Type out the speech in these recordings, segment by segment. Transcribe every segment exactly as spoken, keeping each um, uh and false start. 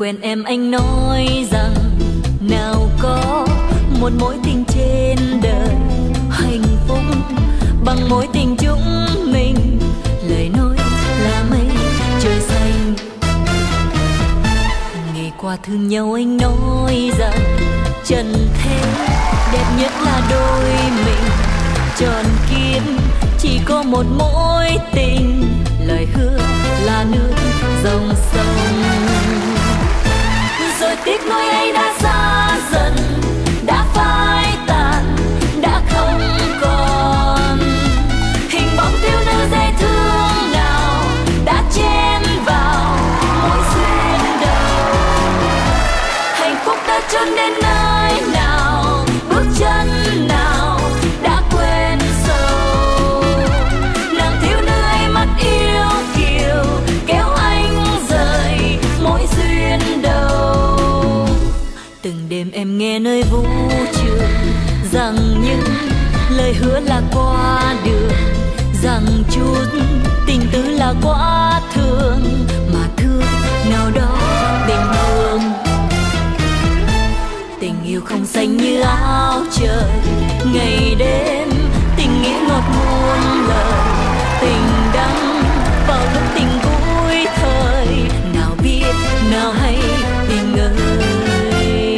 quen em anh nói rằng nào có một mối tình trên đời hạnh phúc bằng mối tình chúng mình. Lời nói là mây trời xanh. Ngày qua thương nhau anh nói rằng trần thế đẹp nhất là đôi mình. Tròn kiếp chỉ có một mối tình, lời hứa là nước dòng sông. Rồi tiếc nuối ấy đã xa dần, đã phai tàn, đã không còn hình bóng thiếu nữ dễ thương nào đã chen vào mỗi duyên đầu. Hạnh phúc đã trốn đến nơi nào, bước chân nào đã quên sâu. Nàng thiếu nữ ấy mắt yêu kiều kéo anh rời mỗi duyên đầu. Từng đêm em nghe nơi vũ trường rằng những lời hứa là qua đường, rằng chút tình tứ là quá thương, mà thương nào đó bình thường. Tình yêu không xanh như áo trời, ngày đêm tình nghĩa ngọt muôn lời. Tình đắng vào lúc tình vui thời, nào biết nào hay tình ơi,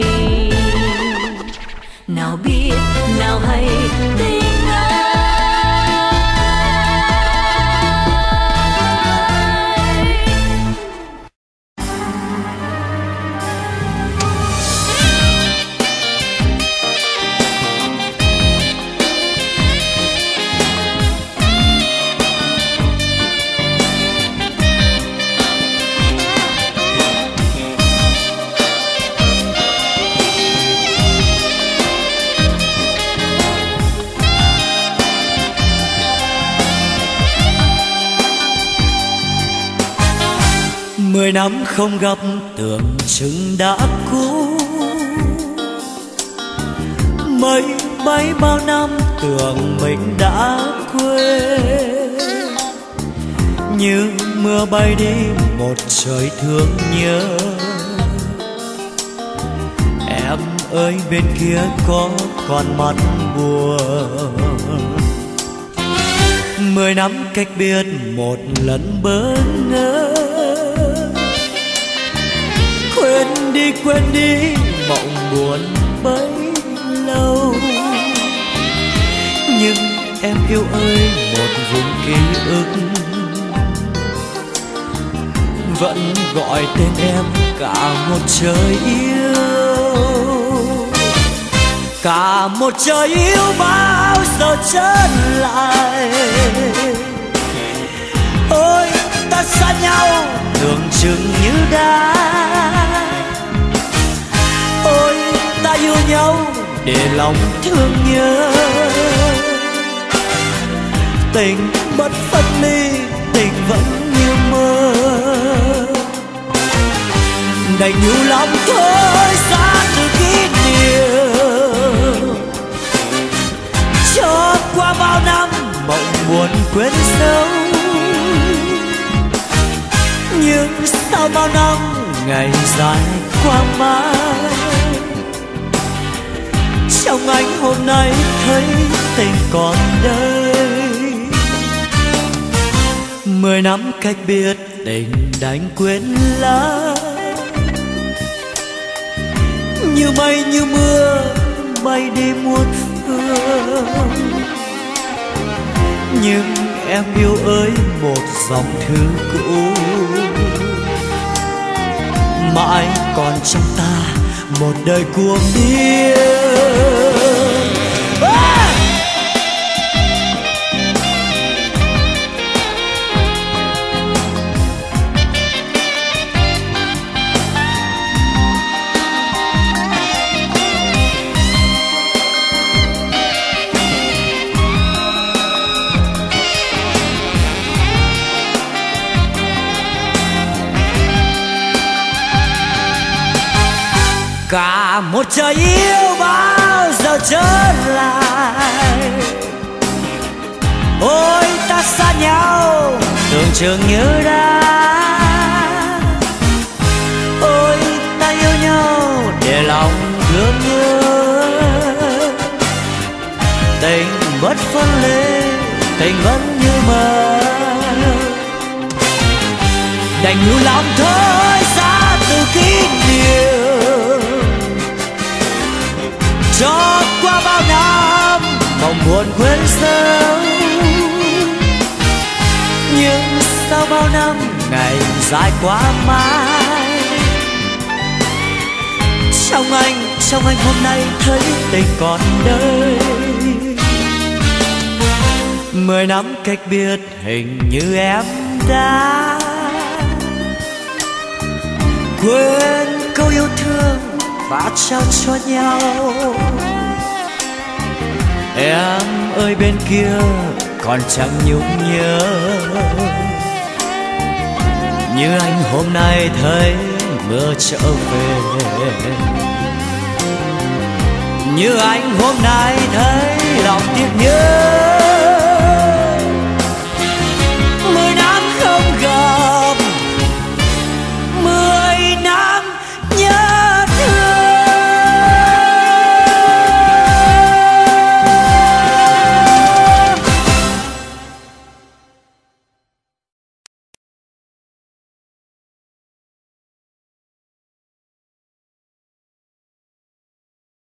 nào biết nào hay tình ơi. Mười năm không gặp tưởng chừng đã cũ, mây bay bao năm tưởng mình đã quên. Như mưa bay đi một trời thương nhớ, em ơi bên kia có còn mắt buồn. Mười năm cách biệt một lần bỡ ngỡ, quên đi quên đi mộng buồn bấy lâu. Nhưng em yêu ơi một vùng ký ức vẫn gọi tên em cả một trời yêu. Cả một trời yêu bao giờ trở lại, ôi ta xa nhau tưởng chừng như đã. Ôi ta yêu nhau để lòng thương nhớ, tình bất phân ly tình vẫn như mơ. Đành nhiều lòng thôi xa từ kỷ niệm, cho qua bao năm mộng buồn quên sâu. Nhưng sau bao năm ngày dài qua mãi, trong anh hôm nay thấy tình còn đây. Mười năm cách biệt tình đành quên lãng, như mây như mưa bay đi muôn phương. Nhưng em yêu ơi một dòng thư cũ, mãi còn trong ta một đời cuồng điên. Cả một trời yêu bao giờ trở lại, ôi ta xa nhau tưởng chừng như đã. Ôi tình bất phân ly, tình vẫn như mơ. Đành lưu lòng thôi xa từ kỷ niệm, cho qua bao năm mong buồn quên sâu. Nhưng sau bao năm ngày dài quá mãi, trong anh, trong anh hôm nay thấy tình còn đây. Mười năm cách biệt hình như em đã quên câu yêu thương và trao cho nhau. Em ơi bên kia còn chẳng nhung nhớ, như anh hôm nay thấy mưa trở về, như anh hôm nay thấy lòng